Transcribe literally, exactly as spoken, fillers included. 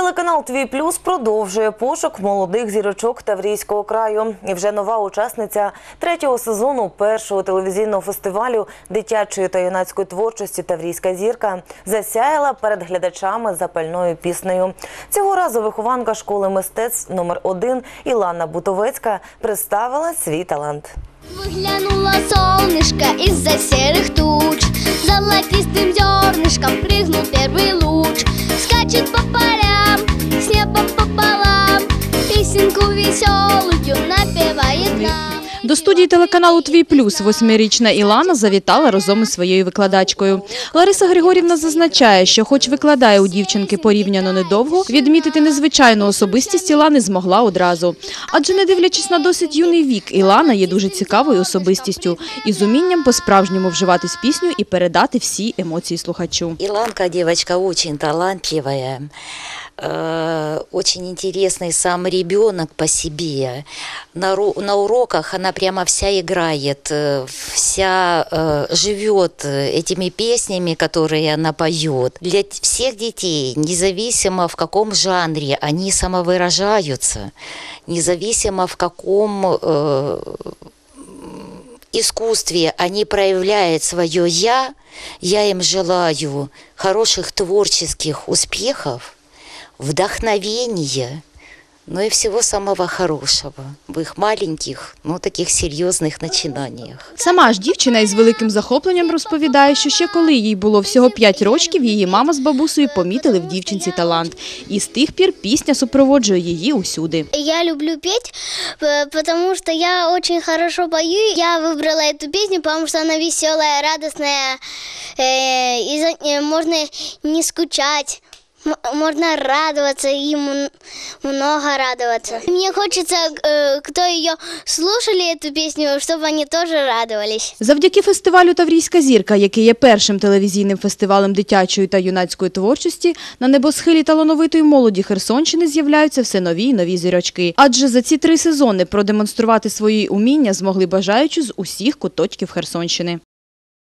Телеканал «Твій плюс» продовжує пошук молодих зірочок Таврійського краю. І вже нова учасниця третього сезону першого телевізійного фестивалю дитячої та юнацької творчості «Таврійська зірка» засяяла перед глядачами запальною піснею. Цього разу вихованка школи мистецтв номер один Ілана Бутовецька представила свій талант. Выглянуло солнышко из-за серых туч, золотистым зернышком прыгнул первый луч. Скачет по полям, с неба пополам, песенку веселую напевает нам. До студії телеканалу «Твій плюс» восьмирічна Ілана завітала разом із своєю викладачкою. Лариса Григорівна зазначає, що хоч викладає у дівчинки порівняно недовго, відмітити незвичайну особистість Ілани змогла одразу. Адже не дивлячись на досить юний вік, Ілана є дуже цікавою особистістю і з умінням по-справжньому вживатись в пісню і передати всі емоції слухачу. Иланка девочка очень талантливая. Очень интересный сам ребенок по себе. На, на уроках она прямо вся играет, вся э, живет этими песнями, которые она поет. Для всех детей, независимо в каком жанре они самовыражаются, независимо в каком э, искусстве они проявляют свое «я», я им желаю хороших творческих успехов, вдохновения, ну и всего самого хорошего в их маленьких, ну таких серйозних начинаниях. Сама ж дівчина із великим захопленням розповідає, що ще коли їй було всього п'ять років, її мама з бабусею помітили в дівчинці талант. І з тих пір пісня супроводжує її усюди. Я люблю петь, потому что я очень хорошо пою. Я выбрала эту песню, потому что она веселая, радостная, и можно не скучать. Можно радоваться и много радоваться. Мне хочется, кто ее слушали эту песню, чтобы они тоже радовались. Завдяки фестивалю «Таврійська зірка», який є першим телевізійним фестивалем дитячої та юнацької творчості, на небосхилі талановитої молоді Херсонщини з'являються все нові й нові зірочки. Адже за ці три сезони продемонструвати свої уміння змогли бажаючі з усіх куточків Херсонщини.